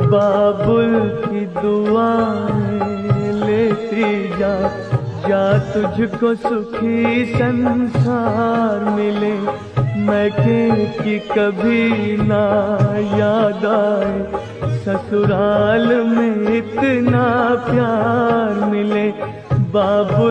बाबुल की दुआएं लेती जा, जा तुझको सुखी संसार मिले। मैके की कभी ना याद आए, ससुराल में इतना प्यार मिले। बाबुल